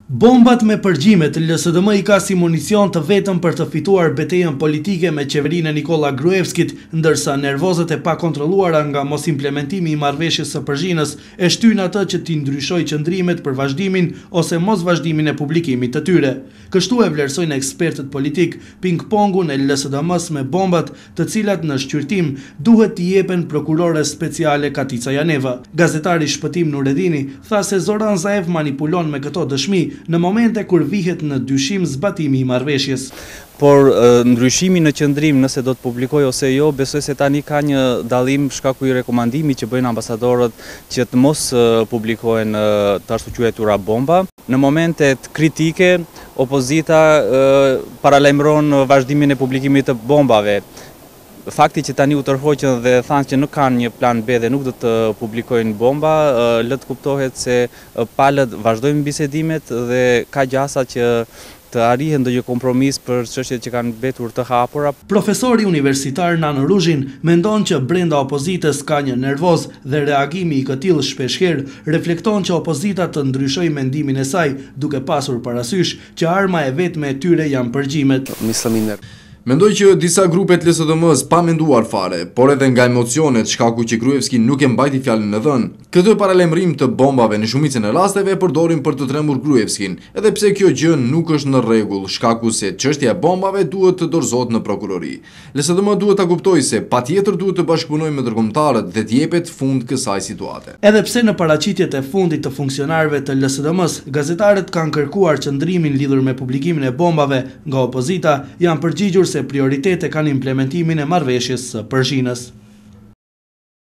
Bombat me përgjimet, LSDM I ka si municion të vetëm për të fituar betejën politike me qeverinë e Nikola Gruevskit, ndërsa nervozët e pakontrolluara nga mos implementimi I marrëveshjes së Përzhinës e shtyn atë që t'i ndryshojë qëndrimet për vazhdimin ose mos vazhdimin e publikimit të tyre. Kështu e vlerësojnë ekspertët politik ping-pongun e LSDM-s me bombat, të cilat në shqyrtim duhet t'i jepen prokurore speciale Katica Janeva. Gazetari Shpëtim Nuredini tha se Zoran Zaev manipulon me këto dëshmi në momente kur vihet në dyshim zbatimi I marrëveshjes. Por ndryshimi në qëndrim nëse do të publikoj ose jo, besoj se tani ka një dallim shkaku I rekomandimit që bëjnë ambasadorët që të mos publikohen të ashtu quajtura bomba. Në momentet kritike, opozita paralajmëron vazhdimin e publikimit të bombave. Fakti që tani u tërhoqën dhe thanë që nuk kanë një plan B dhe nuk do të publikojnë bomba, lë të kuptohet se palët vazhdojnë bisedimet dhe ka gjasa që të arrihen ndonjë kompromis për çështjet që kanë mbetur të hapura. Profesori universitar Nano Ruzhin mendon që brenda opozitës ka një nervoz dhe reagimi I këtij shpeshherë reflekton që opozita të ndryshojë mendimin e saj, duke pasur parasysh që arma e vetme e tyre janë përgjimet. Mendoj që disa grupet LSDM-s pa menduar fare, por edhe nga emocionet shkaku që Gruevski nuk e mbajti fjalën e dhënë, këtë paralajmërim të bombave në shumicën e rasteve përdorin për të trembur Gruevskin, edhe pse kjo gjë nuk është në rregull, shkaku se çështja e bombave duhet të dorëzohet në prokurori. LSDM duhet ta kuptojë se patjetër duhet të bashkëpunojë me ndërkombëtarët dhe të jepet fund kësaj situate. Edhe pse në paraqitjet e fundit të funksionarëve të LSDM-s, gazetarët kanë kërkuar qëndrimin lidhur me publikimin e bombave, nga opozita janë përgjigjur se prioritete kanë implementimin e marrëveshjes së Përzhinës.